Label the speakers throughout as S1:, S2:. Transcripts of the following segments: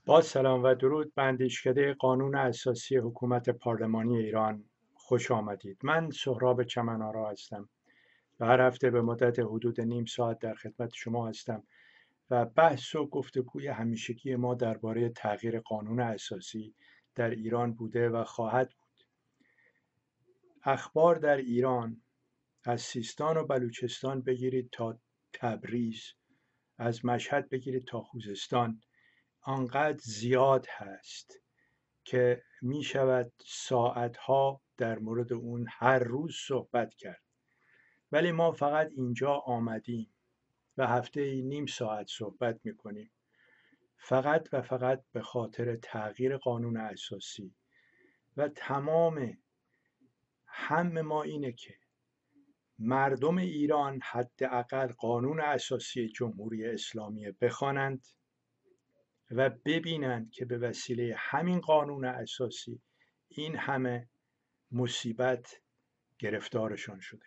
S1: با سلام و درود به اندیشکده قانون اساسی حکومت پارلمانی ایران خوش آمدید. من سهراب چمن‌آرا هستم و هر هفته به مدت حدود نیم ساعت در خدمت شما هستم و بحث و گفتگوی همیشگی ما درباره تغییر قانون اساسی در ایران بوده و خواهد بود. اخبار در ایران از سیستان و بلوچستان بگیرید تا تبریز، از مشهد بگیرید تا خوزستان، آنقدر زیاد هست که می شود ساعتها در مورد اون هر روز صحبت کرد. ولی ما فقط اینجا آمدیم و هفته نیم ساعت صحبت می کنیم فقط و فقط به خاطر تغییر قانون اساسی و تمام هم ما اینه که مردم ایران حداقل قانون اساسی جمهوری اسلامی بخوانند و ببینند که به وسیله همین قانون اساسی این همه مصیبت گرفتارشان شده.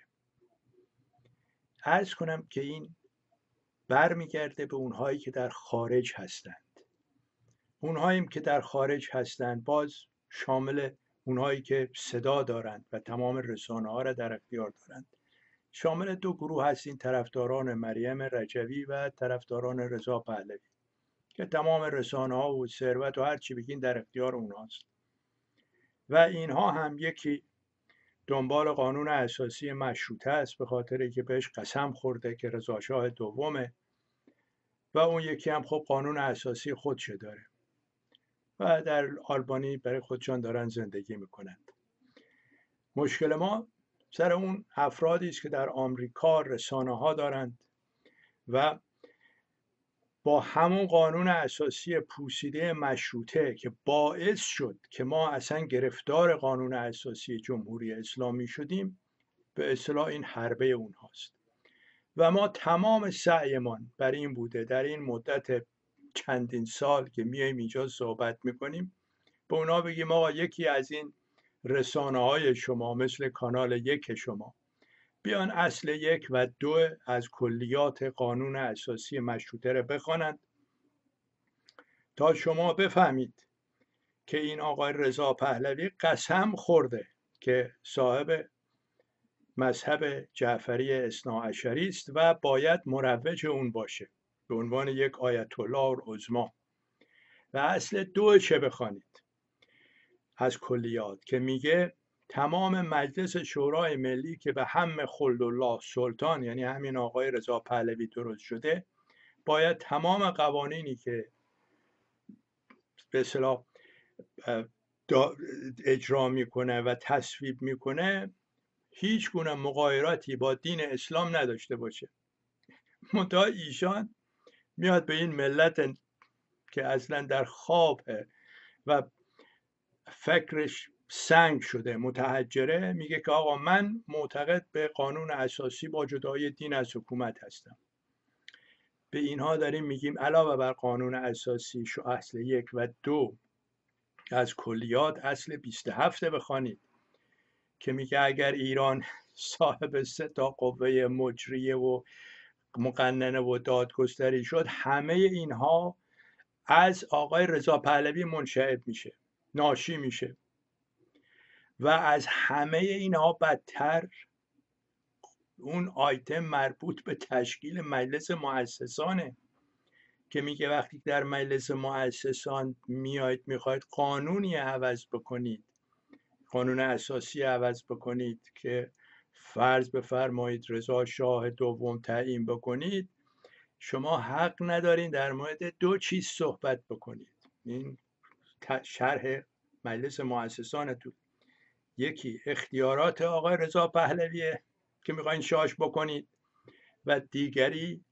S1: عرض کنم که این برمیگرده به اونهایی که در خارج هستند. اونهایی که در خارج هستند باز شامل اونهایی که صدا دارند و تمام رسانه ها را در اختیار دارند. شامل دو گروه هستین، طرفداران مریم رجوی و طرفداران رضا پهلوی که تمام رسانه ها و ثروت و هر چی بگین در اختیار اونهاست و اینها هم یکی دنبال قانون اساسی مشروطه است به خاطر که بهش قسم خورده که رضا شاه دومه و اون یکی هم خب قانون اساسی خودشه داره و در آلبانی برای خودشان دارن زندگی میکنند. مشکل ما سر اون افرادی است که در آمریکا رسانه ها دارند و با همون قانون اساسی پوسیده مشروطه که باعث شد که ما اصلا گرفتار قانون اساسی جمهوری اسلامی شدیم، به اصطلاح این حربه اونهاست و ما تمام سعیمان بر این بوده در این مدت چندین سال که میایم اینجا صحبت میکنیم به اونا بگیم آقا یکی از این رسانه های شما مثل کانال یک شما بیان اصل 1 و 2 از کلیات قانون اساسی مشروطه رو بخوانند تا شما بفهمید که این آقای رضا پهلوی قسم خورده که صاحب مذهب جعفری اثناعشری است و باید مروج اون باشه به عنوان یک آیت الله العظمی. و اصل 2 چه بخوانید از کلیات که میگه تمام مجلس شورای ملی که به هم خلدالله سلطان، یعنی همین آقای رضا پهلوی درست شده، باید تمام قوانینی که به اصطلاح اجرا میکنه و تصویب میکنه هیچ گونه مغایراتی با دین اسلام نداشته باشه. منتها ایشان میاد به این ملت که اصلا در خوابه و فکرش سنگ شده متحجره میگه که آقا من معتقد به قانون اساسی با جدای دین از حکومت هستم. به اینها داریم میگیم علاوه بر قانون اساسی شو اصل 1 و 2 از کلیات اصل 27 بخوانید که میگه اگر ایران صاحب 3 قوه مجریه و مقننه و دادگستری شد، همه اینها از آقای رضا پهلوی منشعب میشه، ناشی میشه و از همه اینها بدتر اون آیتم مربوط به تشکیل مجلس مؤسسانه که میگه وقتی در مجلس مؤسسان میاید میخواید قانونی عوض بکنید، قانون اساسی عوض بکنید که فرض بفرمایید رضا شاه دوم تعیین بکنید، شما حق ندارین در مورد 2 چیز صحبت بکنید. این شرح مجلس مؤسسانتون، یکی اختیارات آقای رضا پهلویه که میخواین شاش بکنید و دیگری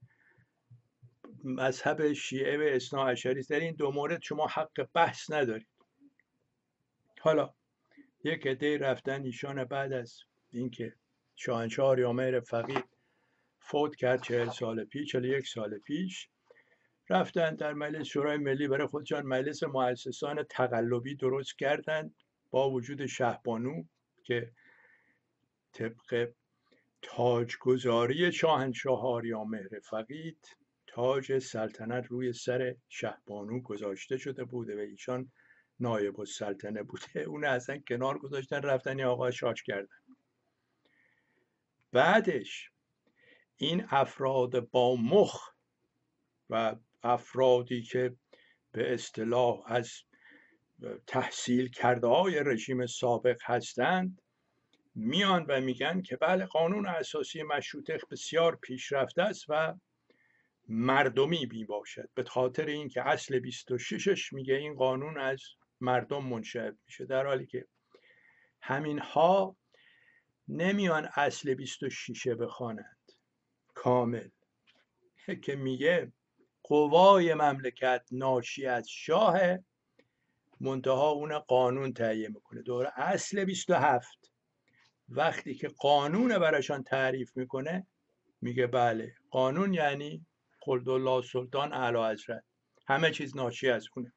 S1: مذهب شیعه و اثناعشری. در این 2 مورد شما حق بحث ندارید. حالا یک عده رفتن ایشان بعد از اینکه شاهنشاه آریامهر فقید فوت کرد 41 سال پیش، رفتن در مجلس شورای ملی برای خودشان مجلس مؤسسان تقلبی درست کردند با وجود شهبانو که طبق تاجگذاری شاهنشاه آریامهر فقید تاج سلطنت روی سر شهبانو گذاشته شده بوده و ایشان نایب السلطنه بوده، اون اصلا کنار گذاشتن رفتن یا آقا شاش کردن. بعدش این افراد با مخ و افرادی که به اصطلاح از تحصیل کرده های رژیم سابق هستند میان و میگن که بله قانون اساسی مشروطه بسیار پیشرفته است و مردمی می باشد، به خاطر اینکه اصل 26ش میگه این قانون از مردم منشأ میشه، در حالی که همینها نمیان اصل 26 بخوانند کامل که میگه قوای مملکت ناشی از شاه، منتها اون قانون تهیه میکنه. دوره اصل 27 وقتی که قانون براشان تعریف میکنه میگه بله قانون یعنی قلدالله سلطان اعلی حضرت، همه چیز ناشی از اونه.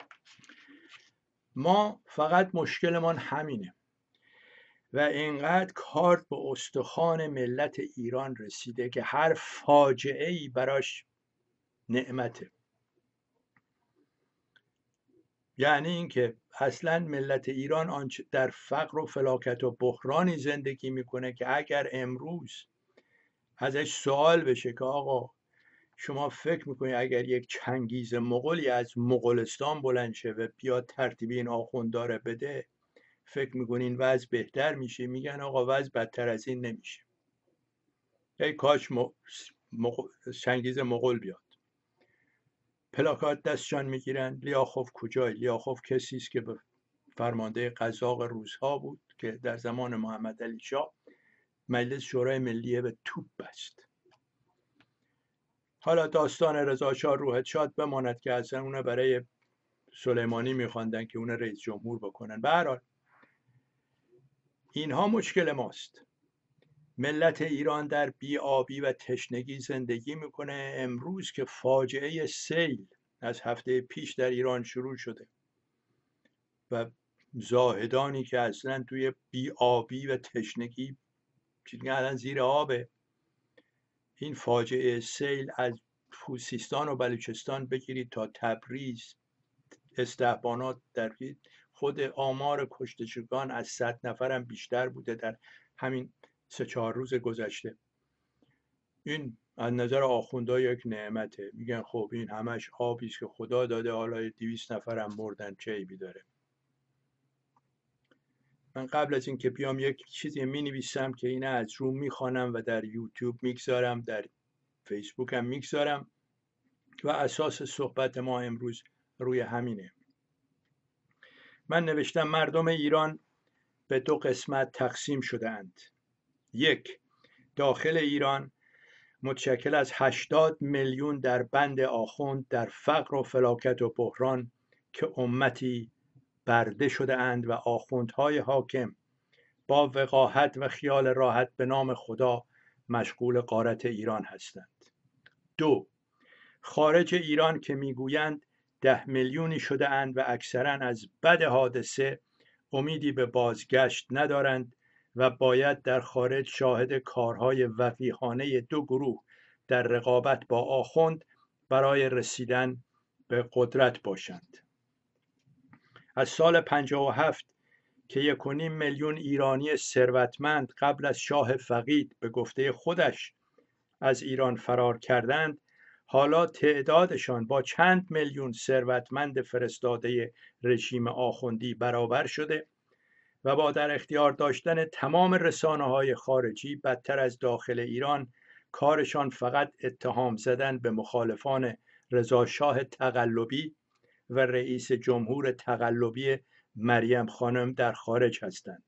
S1: ما فقط مشکلمان همینه و اینقدر کارت به استخوان ملت ایران رسیده که هر فاجعه ای براش نعمته. یعنی اینکه اصلا ملت ایران آنچه در فقر و فلاکت و بحرانی زندگی میکنه که اگر امروز ازش سوال بشه که آقا شما فکر میکنید اگر یک چنگیز مغولی از مغولستان بلند شه و بیاد ترتیب این آخونداره بده، فکر میکنین وضع بهتر میشه؟ میگن آقا وضع بدتر از این نمیشه. ای کاش چنگیز مغول بیاد. پلاکات دستشان میگیرن لیاخوف کجای؟ لیاخوف کسی است که به فرمانده قزاق روس‌ها بود که در زمان محمد علی شاه مجلس شورای ملی به توپ بست. حالا داستان رضا شاه روحت شاد بماند که اصلا اون برای سلیمانی میخواندن که اون رئیس جمهور بکنن. به هر حال اینها مشکل ماست. ملت ایران در بی‌آبی و تشنگی زندگی میکنه. امروز که فاجعه سیل از هفته پیش در ایران شروع شده و زاهدانی که اصلا توی بی‌آبی و تشنگی الان زیر آبه. این فاجعه سیل از خوزستان و بلوچستان بگیرید تا تبریز، استحبانات در خود آمار کشته شدگان از 100 نفرم بیشتر بوده در همین 3-4 روز گذشته. این از نظر آخوندها یک نعمته. میگن خب این همش آبی است که خدا داده، حالا 200 نفرم مردن چه عیبی داره. من قبل از اینکه بیام یک چیزی می‌نویسم که اینه از رو میخوانم و در یوتیوب میگذارم، در فیسبوک هم میگذارم و اساس صحبت ما امروز روی همینه. من نوشتم مردم ایران به 2 قسمت تقسیم شده اند. 1. داخل ایران متشکل از 80 میلیون در بند آخوند در فقر و فلاکت و بحران که امتی برده شده اند و آخوندهای حاکم با وقاحت و خیال راحت به نام خدا مشغول غارت ایران هستند. 2. خارج ایران که میگویند 10 میلیونی شده اند و اکثرا از بد حادثه امیدی به بازگشت ندارند و باید در خارج شاهد کارهای وقیحانه 2 گروه در رقابت با آخوند برای رسیدن به قدرت باشند. از سال 57 که 1.5 میلیون ایرانی ثروتمند قبل از شاه فقید به گفته خودش از ایران فرار کردند، حالا تعدادشان با چند میلیون ثروتمند فرستاده رژیم آخوندی برابر شده و با در اختیار داشتن تمام رسانه‌های خارجی بدتر از داخل ایران کارشان فقط اتهام زدن به مخالفان رضاشاه تقلبی و رئیس جمهور تقلبی مریم خانم در خارج هستند.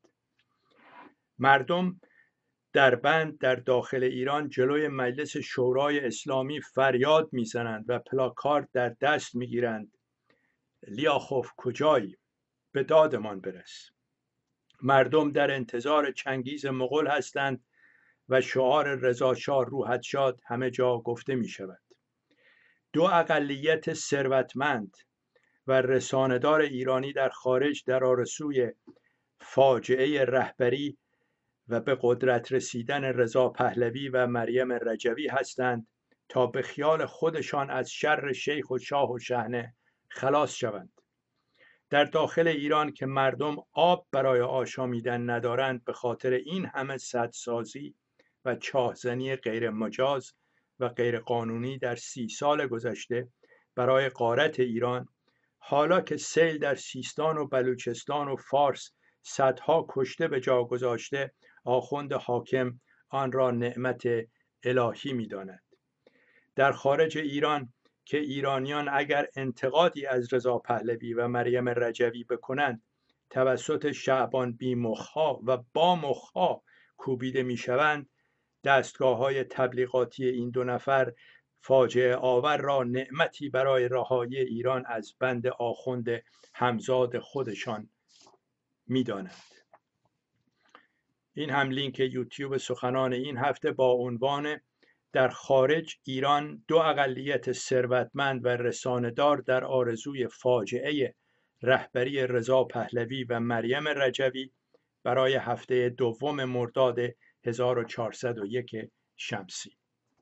S1: مردم در بند در داخل ایران جلوی مجلس شورای اسلامی فریاد میزنند و پلاکارد در دست میگیرند لیاخوف کجایی؟ به دادمان برس. مردم در انتظار چنگیز مغول هستند و شعار رضا شاه روحت شاد همه جا گفته می شود. 2 اقلیت ثروتمند و رسانه‌دار ایرانی در خارج در آرزوی فاجعه رهبری و به قدرت رسیدن رضا پهلوی و مریم رجوی هستند تا به خیال خودشان از شر شیخ و شاه و شحنه خلاص شوند. در داخل ایران که مردم آب برای آشامیدن ندارند، به خاطر این همه سدسازی و چاهزنی غیر مجاز و غیر قانونی در 30 سال گذشته برای غارت ایران، حالا که سیل در سیستان و بلوچستان و فارس صدها کشته به جا گذاشته، آخوند حاکم آن را نعمت الهی می‌داند. در خارج ایران که ایرانیان اگر انتقادی از رضا پهلوی و مریم رجوی بکنند، توسط شعبان بی مخها و با مخها کوبیده میشوند، دستگاه‌های تبلیغاتی این دو نفر فاجعه آور را نعمتی برای رهایی ایران از بند آخوند همزاد خودشان می‌دانند. این هم لینک یوتیوب سخنان این هفته با عنوان در خارج ایران دو اقلیت ثروتمند و رسانه‌دار در آرزوی فاجعه رهبری رضا پهلوی و مریم رجوی برای هفته دوم مرداد 1401 شمسی.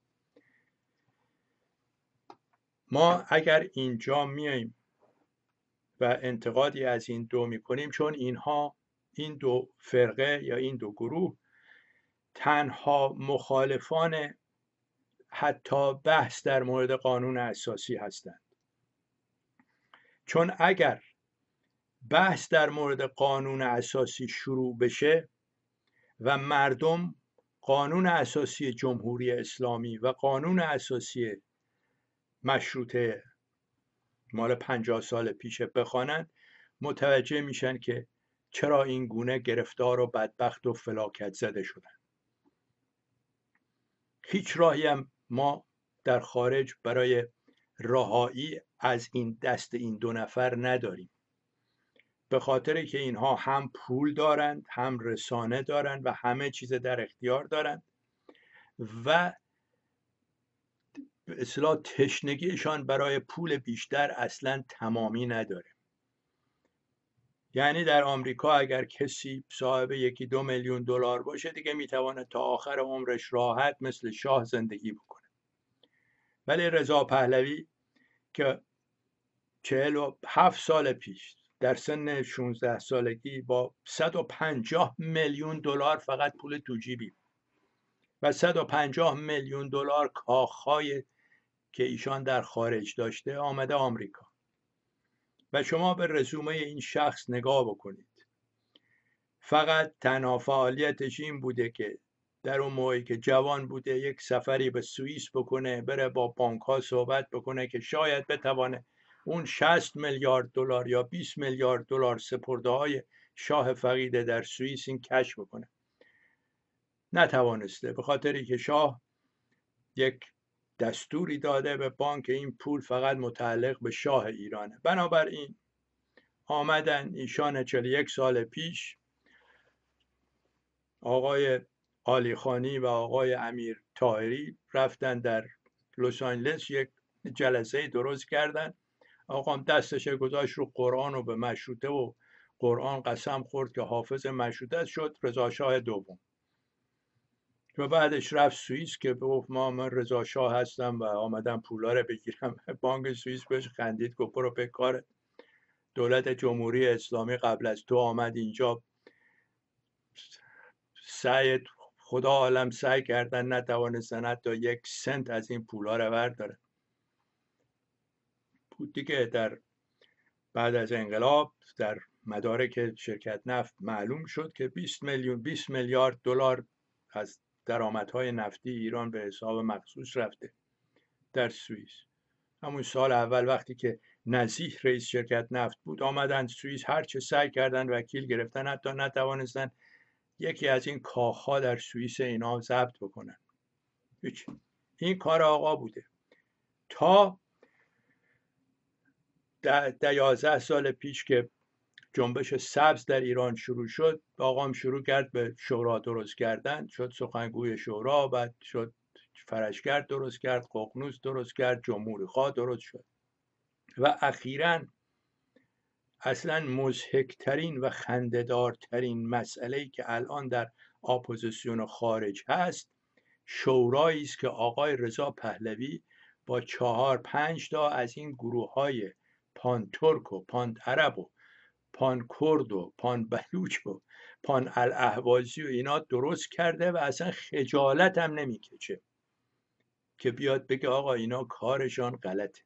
S1: ما اگر اینجا میاییم و انتقادی از این دو میکنیم، چون این دو فرقه یا این دو گروه تنها مخالفان حتی بحث در مورد قانون اساسی هستند. چون اگر بحث در مورد قانون اساسی شروع بشه و مردم قانون اساسی جمهوری اسلامی و قانون اساسی مشروطه مال 50 سال پیش بخوانند، متوجه میشن که چرا این گونه گرفتار و بدبخت و فلاکت زده شدن. هیچ راهی هم ما در خارج برای رهایی از این دست این دو نفر نداریم، به خاطر که اینها هم پول دارند، هم رسانه دارند و همه چیز در اختیار دارند و به اصطلاح تشنگیشان برای پول بیشتر اصلا تمامی نداره. یعنی در آمریکا اگر کسی صاحب 1-2 میلیون دلار باشه، دیگه میتونه تا آخر عمرش راحت مثل شاه زندگی بکنه. ولی رضا پهلوی که 47 سال پیش در سن 16 سالگی با 150 میلیون دلار فقط پول تو جیبی و 150 میلیون دلار کاخهای که ایشان در خارج داشته آمده آمریکا و شما به رزومه این شخص نگاه بکنید. فقط تنها فعالیتش این بوده که در اون موقعی که جوان بوده یک سفری به سوئیس بکنه، بره با بانک‌ها صحبت بکنه که شاید بتوانه اون 60 میلیارد دلار یا 20 میلیارد دلار سپرده‌های شاه فقیده در سوئیس این کشف بکنه. نتوانسته، به خاطری که شاه یک دستوری داده به بانک این پول فقط متعلق به شاه ایرانه. بنابراین آمدن ایشان 41 سال پیش آقای علی خانی و آقای امیر طاهری رفتن در لس آنجلس، یک جلسه درست کردن. آقا دستش گذاشت رو قرآن و به مشروطه و قرآن قسم خورد که حافظ مشروطه شد رضا شاه دوم. و بعدش رفت سوئیس که گفت من رضا شاه هستم و آمدم پولا رو بگیرم. بانک سوئیس بهش خندید، گفت برو به کارت. دولت جمهوری اسلامی قبل از تو آمد اینجا، خدا عالم سعی کردن نتوانستن حتی 1 سنت از این پولا رو بردارن. بود دیگه. در بعد از انقلاب در مدارک شرکت نفت معلوم شد که 20 میلیارد دلار از درآمدهای نفتی ایران به حساب مخصوص رفته در سوئیس. همون سال اول وقتی که نزیح رئیس شرکت نفت بود، آمدن سوئیس هر چه سعی کردن وکیل گرفتن، حتی نتوانستن یکی از این کاخها در سوئیس اینا ضبط بکنن. این کار آقا بوده تا 11 سال پیش که جنبش سبز در ایران شروع شد. آقام شروع کرد به شورا درست کردن، شد سخنگوی شورا، بعد شد فرشگرد درست کرد، ققنوس درست کرد، جمهوری خواه درست شد و اخیراً اصلا مضحک‌ترین و خنده‌دارترین مسئله‌ای که الان در اپوزیسیون خارج هست شورایی است که آقای رضا پهلوی با 4-5 تا از این گروه‌های پان ترک و پان عرب و پان کرد و پان بلوچ و پان الاهوازی و اینا درست کرده و اصلا خجالت هم نمیکشه که بیاد بگه آقا اینا کارشان غلطه.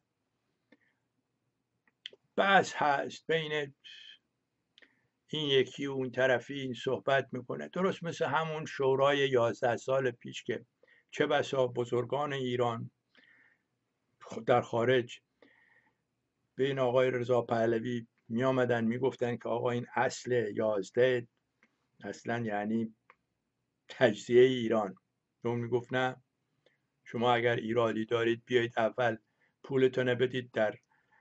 S1: بس هست بین این یکی و اون طرفی این صحبت میکنه، درست مثل همون شورای 11 سال پیش که چه بسا بزرگان ایران در خارج به این آقای رضا پهلوی می آمدن می گفتن که آقا این اصل 11 اصلا یعنی تجزیه ایران. اون می گفت نه، شما اگر ایرادی دارید بیایید اول پولتون بدید در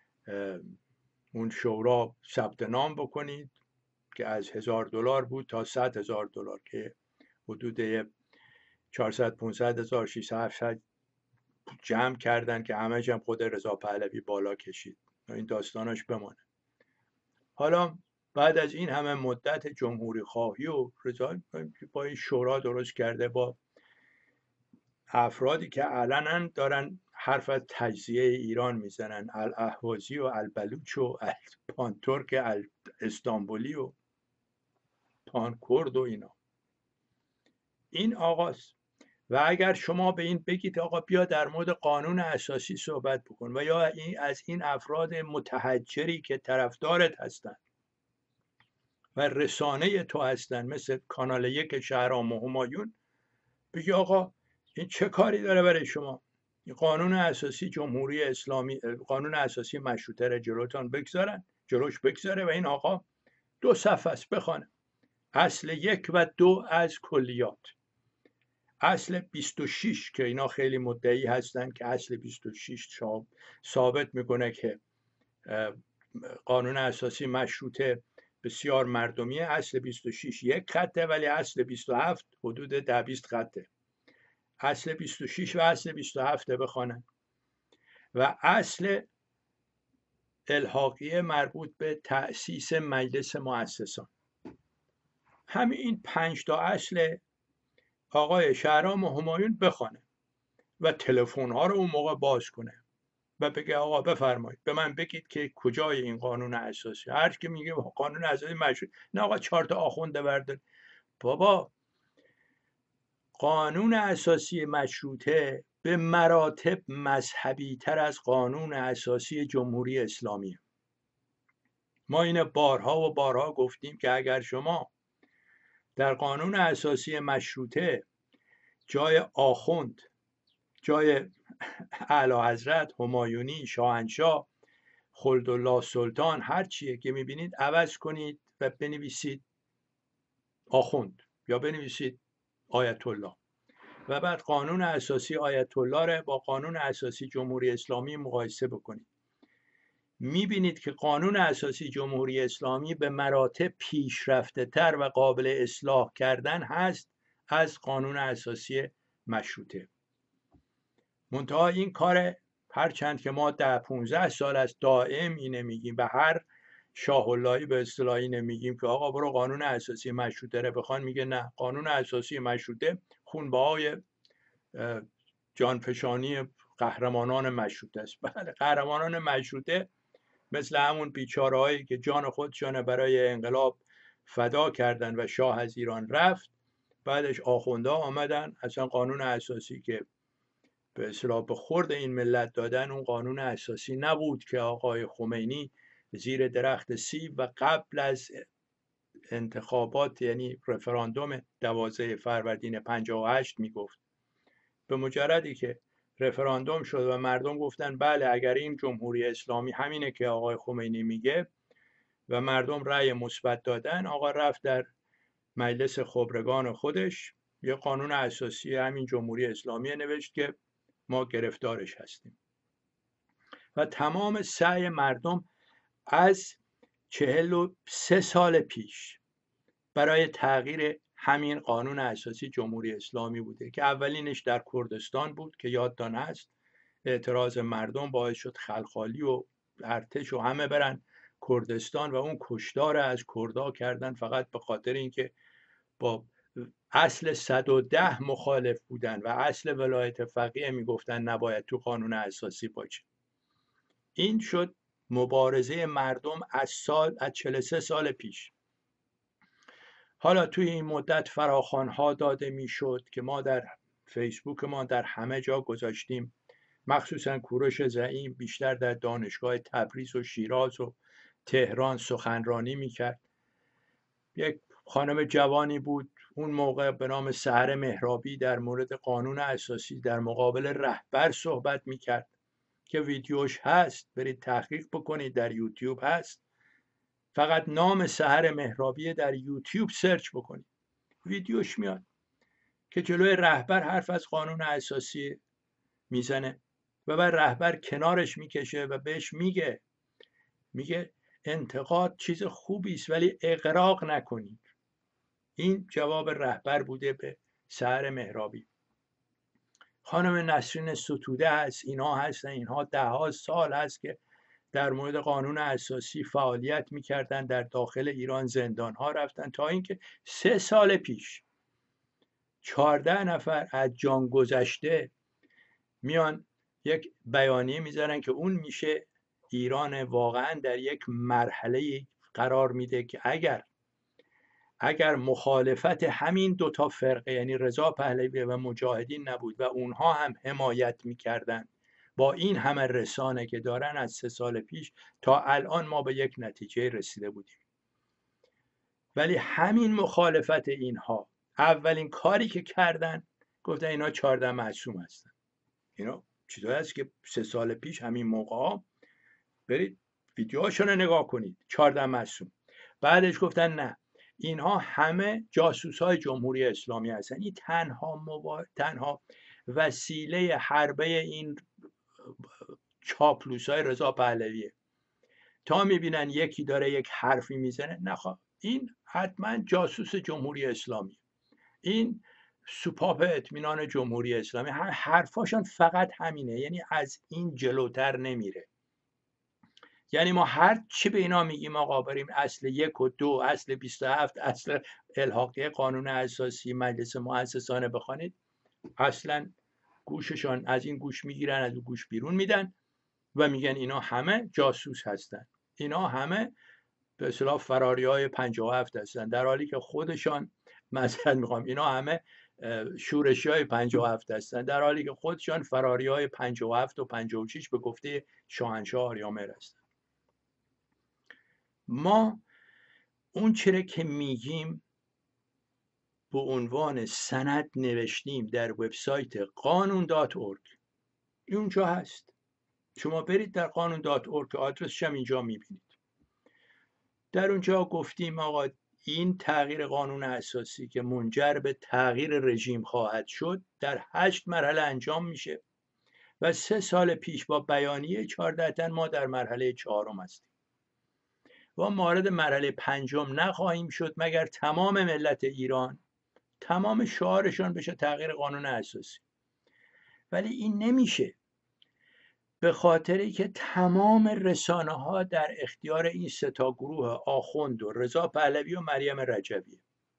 S1: اون شورا ثبت نام بکنید که از $1000 بود تا $100,000 که حدود 400-500,000 600-700 جمع کردن که همه جمع خود رضا پهلوی بالا کشید. این داستانش بمانه. حالا بعد از این همه مدت جمهوری خواهی و رضا با این شورا درست کرده با افرادی که علنا دارن حرف از تجزیه ایران میزنن، الاهوازی و البلوچ و پان ترک استانبولی و پان کرد و اینا. این آقاست. و اگر شما به این بگید آقا بیا در مورد قانون اساسی صحبت بکن و یا از این افراد متحجری که طرفدارت هستن و رسانه تو هستن مثل کانال 1 شهرام و همایون، بگی آقا این چه کاری داره برای شما؟ این قانون اساسی جمهوری اسلامی، قانون اساسی مشروطه رو جلوش بگذاره و این آقا 2 صفحه است بخونه. اصل 1 و 2 از کلیات. اصل 26 که اینا خیلی مدعی هستن که اصل 26 ثابت میکنه که قانون اساسی مشروطه بسیار مردمیه. اصل 26 1 خطه ولی اصل 27 حدود 10-20 خطه. اصل 26 و اصل 27 بخوانن. و اصل الحاقیه مربوط به تأسیس مجلس مؤسسان. همین این 5 تا اصل آقای شهرام و همایون بخوانه و تلفن ها رو اون موقع باز کنه و بگه آقا بفرمایید به من بگید که کجای این قانون اساسی. هر کی میگه قانون اساسی مشروط، نه آقا 4 تا آخونده بردار. بابا قانون اساسی مشروطه به مراتب مذهبی تر از قانون اساسی جمهوری اسلامی. ما این بارها و بارها گفتیم که اگر شما در قانون اساسی مشروطه جای آخوند، جای اعلی حضرت، همایونی، شاهنشاه، خلدالله سلطان، هر چیه که میبینید عوض کنید و بنویسید آخوند یا بنویسید آیت الله و بعد قانون اساسی آیت الله را با قانون اساسی جمهوری اسلامی مقایسه بکنید. میبینید که قانون اساسی جمهوری اسلامی به مراتب پیشرفته تر و قابل اصلاح کردن هست از قانون اساسی مشروطه. منتها این کار هرچند که ما 10-15 سال از دائم اینه میگیم و هر شاه اللهی به اصطلاح اینه میگیم که آقا برو قانون اساسی مشروطه رو بخوان، میگه نه، قانون اساسی مشروطه خونبهای جانفشانی قهرمانان مشروطه است. بله، قهرمانان مشروطه مثل همون بیچاره‌هایی که جان خودشان برای انقلاب فدا کردن و شاه از ایران رفت، بعدش آخوندها آمدن اصلا قانون اساسی که به اصطلاح به خورد این ملت دادن اون قانون اساسی نبود که آقای خمینی زیر درخت سیب و قبل از انتخابات یعنی رفراندوم 12 فروردین 58 میگفت. به مجردی که رفراندوم شد و مردم گفتن بله اگر این جمهوری اسلامی همینه که آقای خمینی میگه و مردم رأی مثبت دادن، آقا رفت در مجلس خبرگان خودش یه قانون اساسی همین جمهوری اسلامی نوشت که ما گرفتارش هستیم. و تمام سعی مردم از 43 سال پیش برای تغییر همین قانون اساسی جمهوری اسلامی بوده که اولینش در کردستان بود که یادتان هست اعتراض مردم باعث شد خلخالی و ارتش و همه برن کردستان و اون کشتار از کردا کردن فقط به خاطر اینکه با اصل 110 مخالف بودن و اصل ولایت فقیه میگفتن نباید تو قانون اساسی باشه. این شد مبارزه مردم از 43 سال پیش. حالا توی این مدت فراخوان‌ها داده میشد که ما در فیسبوک ما در همه جا گذاشتیم، مخصوصا کوروش زعیم بیشتر در دانشگاه تبریز و شیراز و تهران سخنرانی میکرد. یک خانم جوانی بود اون موقع به نام سحر مهرابی در مورد قانون اساسی در مقابل رهبر صحبت میکرد که ویدیوش هست، برید تحقیق بکنید، در یوتیوب هست. فقط نام سحر مهرابی در یوتیوب سرچ بکنید، ویدیوش میاد که جلوی رهبر حرف از قانون اساسی میزنه و بعد رهبر کنارش میکشه و بهش میگه انتقاد چیز خوبی است ولی اغراق نکنید. این جواب رهبر بوده به سحر مهرابی. خانم نسرین ستوده هست، اینها هستن، اینها 10 سال هست که در مورد قانون اساسی فعالیت میکردن، در داخل ایران زندان ها رفتن، تا اینکه 3 سال پیش 14 نفر از جان گذشته میان یک بیانیه میذارن که اون میشه ایران واقعا در یک مرحله قرار میده که اگر مخالفت همین 2 فرقه یعنی رضا پهلوی و مجاهدین نبود و اونها هم حمایت میکردن با این همه رسانه که دارن از 3 سال پیش تا الان ما به یک نتیجه رسیده بودیم. ولی همین مخالفت اینها اولین کاری که کردن گفتن اینا 14 معصوم هستن. اینا چیزایی هست که 3 سال پیش همین موقع برید ویدیوهاشون رو نگاه کنید، 14 معصوم. بعدش گفتن نه اینها همه جاسوسای جمهوری اسلامی هستن. این تنها وسیله حربه این چاپلوسای رضا پهلویه. تا میبینن یکی داره یک حرفی میزنه، نخواه این حتما جاسوس جمهوری اسلامی، این سوپاپ اطمینان جمهوری اسلامی. حرفاشون فقط همینه، یعنی از این جلوتر نمیره. یعنی ما هر چی به اینا میگیم آقا بریم اصل 1 و 2، اصل 27، اصل الحاقیه قانون اساسی، مجلس مؤسسانه بخوانید، اصلا گوششان از این گوش میگیرن از اون گوش بیرون میدن و میگن اینا همه جاسوس هستن، اینا همه به اصطلاح فراریای 57 هستن، در حالی که خودشان مثلا میخوام اینا همه شورشی های 57 هستن، در حالی که خودشان فراری های 57 و 56 به گفته شاهنشاه آریامهر هستن. ما اون چیره که میگیم به عنوان سند نوشتیم در وبسایت قانون.org، اونجا هست، شما برید در قانون.org، آدرسش هم اینجا میبینید. در اونجا گفتیم آقا این تغییر قانون اساسی که منجر به تغییر رژیم خواهد شد در 8 مرحله انجام میشه و 3 سال پیش با بیانیه 14 تن ما در مرحله 4 هستیم و وارد مرحله 5 نخواهیم شد مگر تمام ملت ایران تمام شعارشان بشه تغییر قانون اساسی. ولی این نمیشه، به خاطری که تمام رسانه ها در اختیار این 3 گروه آخوند و رضا پهلوی و مریم رجبی.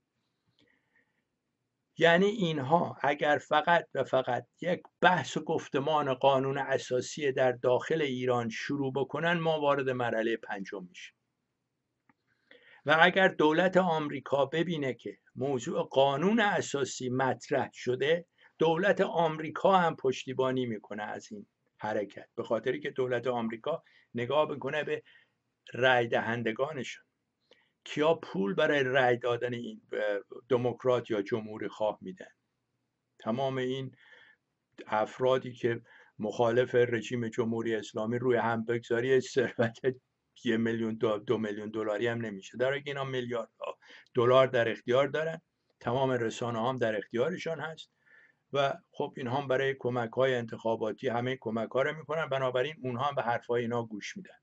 S1: یعنی اینها اگر فقط و فقط یک بحث و گفتمان قانون اساسی در داخل ایران شروع بکنن، ما وارد مرحله 5 میشیم. و اگر دولت آمریکا ببینه که موضوع قانون اساسی مطرح شده، دولت آمریکا هم پشتیبانی میکنه از این حرکت، به خاطری که دولت آمریکا نگاه میکنه به رای دهندگانشون، کیا پول برای رای دادن این دموکرات یا جمهوری خواه میدن. تمام این افرادی که مخالف رژیم جمهوری اسلامی روی هم بگذاری ثروت 1 میلیون 2 میلیون دلاری هم نمیشه، در حالی که اینا میلیاردها دلار در اختیار دارن، تمام رسانه هم در اختیارشان هست و خب اینها هم برای کمک‌های انتخاباتی همه کمک‌ها رو میکنن، بنابراین اونها هم به حرفای اینا گوش میدن.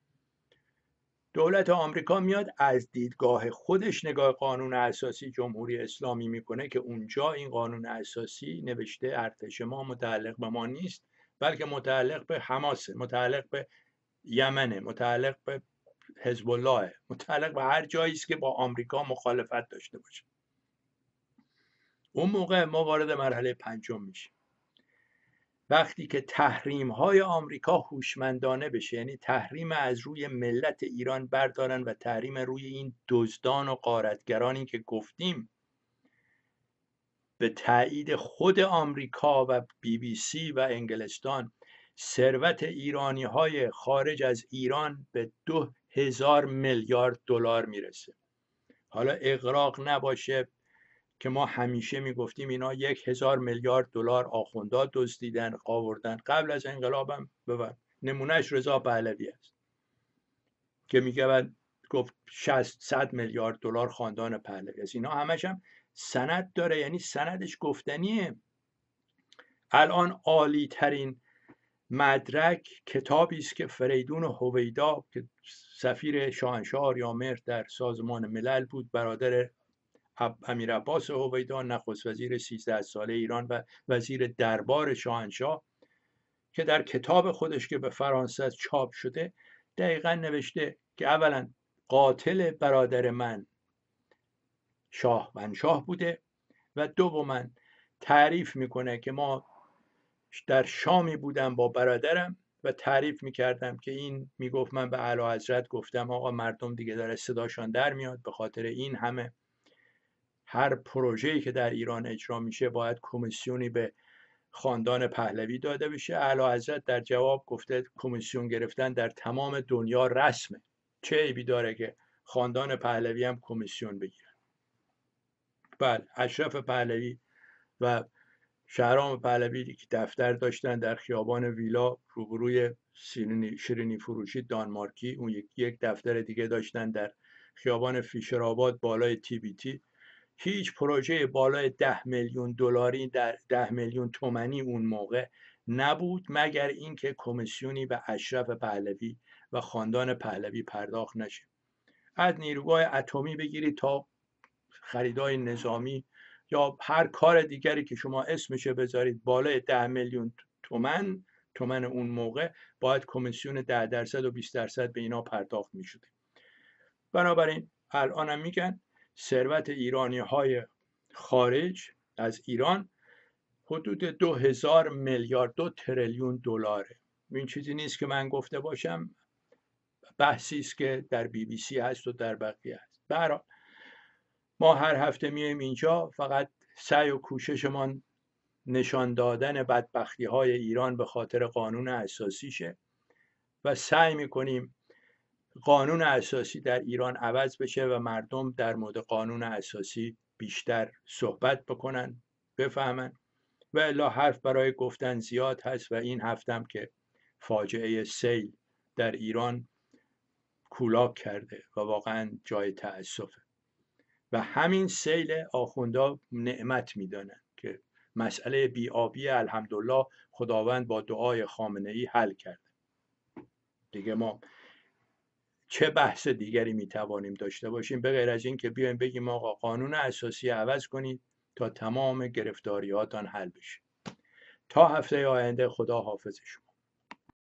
S1: دولت آمریکا میاد از دیدگاه خودش نگاه قانون اساسی جمهوری اسلامی میکنه که اونجا این قانون اساسی نوشته ارتش ما متعلق به ما نیست، بلکه متعلق به حماس، متعلق به یمن، متعلق به حزب الله، متعلق به هر جایی است که با آمریکا مخالفت داشته باشه. اون موقع ما وارد مرحله پنجم میشیم، وقتی که تحریم های آمریکا هوشمندانه بشه، یعنی تحریم از روی ملت ایران بردارن و تحریم روی این دزدان و غارتگرانی که گفتیم به تایید خود آمریکا و BBC و انگلستان ثروت ایرانی های خارج از ایران به 2000 میلیارد دلار میرسه. حالا اغراق نباشه که ما همیشه میگفتیم اینا 1000 میلیارد دلار آخوندا دزدیدن آوردن. قبل از انقلابم ببر نمونهش رضا پهلوی است که میگه گفت 600 میلیارد دلار خاندان پهلوی است. اینا همش هم سند داره، یعنی سندش گفتنیه. الان عالی ترین مدرک کتابی است که فریدون هویدا که سفیر شاهنشاه آریامهر در سازمان ملل بود، برادر امیر عباس هویدا، نخست وزیر 13 ساله ایران و وزیر دربار شاهنشاه، که در کتاب خودش که به فرانسه چاپ شده دقیقا نوشته که اولا قاتل برادر من شاهنشاه بوده و دوما تعریف میکنه که ما در شامی بودم با برادرم و تعریف میکردم که این میگفت من به اعلیحضرت گفتم آقا مردم دیگه داره صداشان در میاد، به خاطر این همه هر پروژه‌ای که در ایران اجرا میشه باید کمیسیونی به خاندان پهلوی داده بشه. اعلیحضرت در جواب گفته کمیسیون گرفتن در تمام دنیا رسمه، چه عیبی داره که خاندان پهلوی هم کمیسیون بگیرن. بله، اشرف پهلوی و شهرام پهلوی که دفتر داشتن در خیابان ویلا روبروی شیرینی فروشی دانمارکی، اون یک دفتر دیگه داشتن در خیابان فیشرآباد بالای TBT. هیچ پروژه بالای 10 میلیون دلاری در 10 میلیون تومانی اون موقع نبود مگر اینکه کمیسیونی به اشرف پهلوی و خاندان پهلوی پرداخت نشه. از نیروگاه اتمی بگیرید تا خریدای نظامی یا هر کار دیگری که شما اسمشه بذارید بالای 10 میلیون تومن اون موقع باید کمیسیون 10% و 20% به اینا پرداخت میشده. بنابراین الانم میگن ثروت ایرانی های خارج از ایران حدود 2000 میلیارد 2 تریلیون دلاره. این چیزی نیست که من گفته باشم، بحثی است که در BBC هست و در بقیه هست. برای ما هر هفته میایم اینجا فقط سعی و کوششمان نشان دادن بدبختی های ایران به خاطر قانون اساسیشه و سعی میکنیم قانون اساسی در ایران عوض بشه و مردم در مورد قانون اساسی بیشتر صحبت بکنن، بفهمن، و الا حرف برای گفتن زیاد هست. و این هفتم که فاجعه سیل در ایران کولاک کرده و واقعا جای تأسفه و همین سیل آخوندا نعمت میدانن که مسئله بی‌آبی الحمدلله خداوند با دعای خامنه‌ای حل کرده. دیگه ما چه بحث دیگری میتوانیم داشته باشیم به غیر از این که بیایم بگیم آقا قانون اساسی عوض کنید تا تمام گرفتاریاتان حل بشه. تا هفته آینده، خدا حافظ شما.